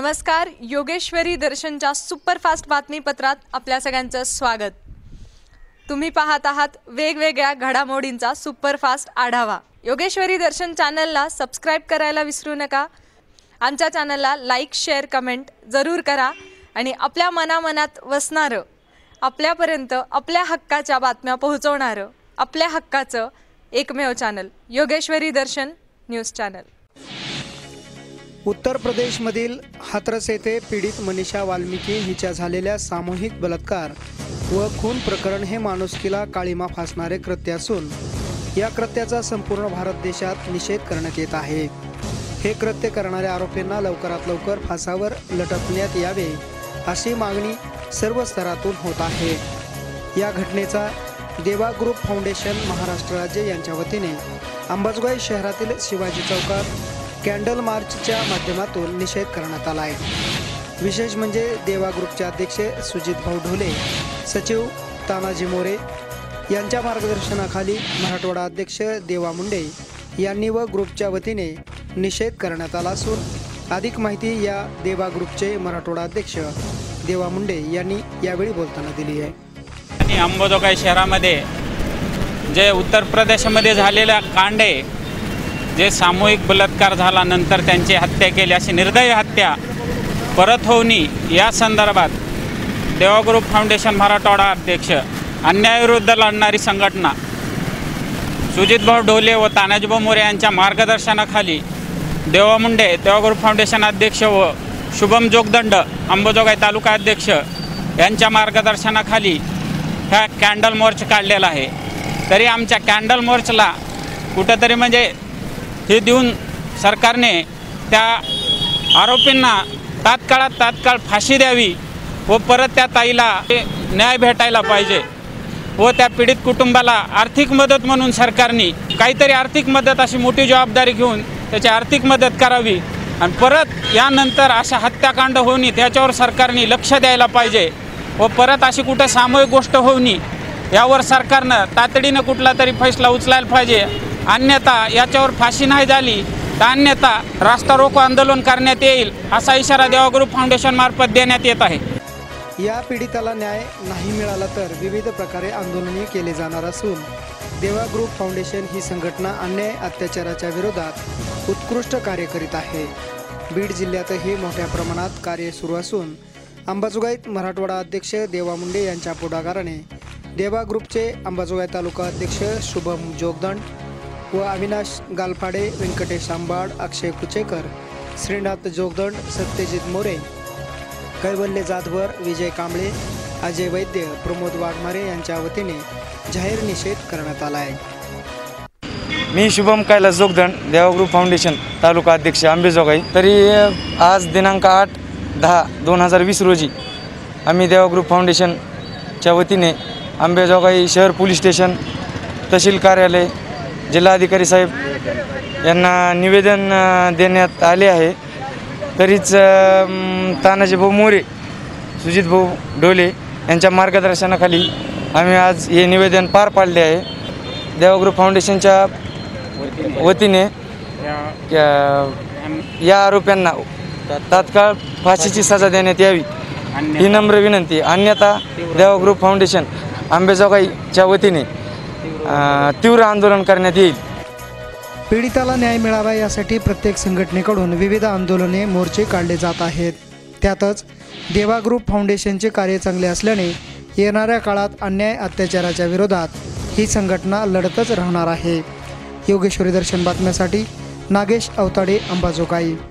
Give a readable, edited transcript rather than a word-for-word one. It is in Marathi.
नमस्कार, योगेश्वरी दर्शनच्या सुपरफास्ट बातमीपत्रात आपल्या सगळ्यांचं स्वागत। तुम्ही पाहत आहात वेगवेगळ्या घडामोडींचा सुपरफास्ट आढावा। योगेश्वरी दर्शन चॅनलला सबस्क्राइब करायला विसरू नका। आमच्या चॅनलला लाईक, शेअर, कमेंट जरूर करा आणि आपल्या मनामनात वसणारं, आपल्यापर्यंत आपल्या हक्काच्या बातम्या पोहोचवणारं, आपल्या हक्काचं एकमेव channel Yogeshwari Darshan news channel. उत्तर प्रदेशमधील हाथरस येथे पीडित मनीषा वाल्मिकी हिच्या झालेल्या सामूहिक बलात्कार व खून प्रकरण हे माणुसकीला काळीमा फासणारे कृत्य असून या कृत्याचा संपूर्ण भारत देशात निषेध करण्यात येत आहे। हे कृत्य करणाऱ्या आरोपींना लवकरात लवकर फासावर लटकण्यात यावे अशी मागणी सर्व स्तरातून होत आहे। या घटनेचा देवा ग्रुप फाउंडेशन महाराष्ट्र राज्य यांच्या वतीने अंबाजोगाई शहरातील शिवाजी चौकात कॅन्डल मार्चच्या माध्यमातून निषेध करण्यात आला आहे। विशेष म्हणजे देवा ग्रुपचे अध्यक्ष सुजित भाऊ ढोले, सचिव तानाजी मोरे यांच्या मार्गदर्शनाखाली मराठवाडा अध्यक्ष देवा मुंडे यांनी व ग्रुपच्या वतीने निषेध करण्यात आला असून अधिक माहिती या देवा ग्रुपचे मराठवाडा अध्यक्ष देवा मुंडे यांनी यावेळी बोलताना दिली आहे। अंबाजोगाई शहरामध्ये जे उत्तर प्रदेशमध्ये झालेला कांड आहे, जे सामूहिक बलात्कार झाला नंतर त्यांची हत्या केली अशी निर्दयी हत्या परत होऊ नये या संदर्भात देवा ग्रुप फाउंडेशन मराठवाडा अध्यक्ष अन्यायाविरुद्ध लढणारी संघटना सुजितभाऊ ढोले व तानाजीभाऊ मोरे यांच्या मार्गदर्शनाखाली देवा मुंडे देवा ग्रुप फाउंडेशन अध्यक्ष व शुभम जोगदंड अंबाजोगाई तालुका अध्यक्ष यांच्या मार्गदर्शनाखाली हा कॅन्डल मार्च काढलेला आहे। तरी आमच्या कॅन्डल मार्चला कुठंतरी म्हणजे हे देऊन सरकारने त्या आरोपींना तात्काळ फाशी द्यावी व परत त्या ताईला न्याय भेटायला पाहिजे व त्या पीडित कुटुंबाला आर्थिक मदत म्हणून सरकारने काहीतरी आर्थिक मदत अशी मोठी जबाबदारी घेऊन त्याची आर्थिक मदत करावी आणि परत यानंतर अशा हत्याकांड होऊ नये त्याच्यावर सरकारने लक्ष द्यायला पाहिजे व परत अशी कुठे सामूहिक गोष्ट होऊ नये यावर सरकारनं तातडीनं कुठला तरी फैसला उचलायला पाहिजे। अन्यथा याच्यावर फाशी नाही झाली तर अन्यथा रास्ता रोको आंदोलन करण्यात येईल असा इशारा देवा ग्रुप फाउंडेशन मार्फत देण्यात येत आहे। या पीडिताला न्याय नाही मिळाला तर विविध प्रकारे आंदोलने केले जाणार असून देवा ग्रुप फाउंडेशन ही संघटना अन्याय अत्याचाराच्या विरोधात उत्कृष्ट कार्य करीत आहे। बीड जिल्ह्यातही मोठ्या प्रमाणात कार्य सुरू असून अंबाजोगाईत मराठवाडा अध्यक्ष देवा मुंडे यांच्या पुढाकाराने देवा ग्रुपचे अंबाजोगाई तालुका अध्यक्ष शुभम जोगदंड व अविनाश गालफाडे, व्यंकटेश आंबाड, अक्षय कुचेकर, श्रीनाथ जोगदंड, सत्यजित मोरे, कैवल्य जाधवर, विजय कांबळे, अजय वैद्य, प्रमोद वाघमारे यांच्या वतीने जाहीर निषेध करण्यात आला आहे। मी शुभम कैलास जोगदंड, देवा ग्रुप फाउंडेशन तालुका अध्यक्ष अंबाजोगाई। तरी आज दिनांक 8/10/2020 रोजी आम्ही देवा ग्रुप फाउंडेशनच्या वतीने अंबाजोगाई शहर पोलीस स्टेशन, तहसील कार्यालय, जिल्हाधिकारी साहेब यांना निवेदन देण्यात आले आहे। तरीच तानाजीभाऊ मोरे, सुजितभाऊ ढोले यांच्या मार्गदर्शनाखाली आम्ही आज हे निवेदन पार पाडले आहे। देवा ग्रुप फाउंडेशनच्या वतीने या आरोप्यांना तात्काळ फाशीची सजा देण्यात यावी ही नम्र विनंती। अन्यथा देवा ग्रुप फाउंडेशन अंबाजोगाईच्या वतीने तीव्र आंदोलन करण्यात येईल। पीडिताला न्याय मिळावा यासाठी प्रत्येक संघटनेकडून विविध आंदोलने, मोर्चे काढले जात आहेत। त्यातच देवा ग्रुप फाउंडेशनचे कार्य चांगले असल्याने येणाऱ्या काळात अन्याय अत्याचाराच्या विरोधात ही संघटना लढतच राहणार आहे। योगेश्वरी दर्शन बातम्यासाठी नागेश अवताडे, अंबाजोगाई।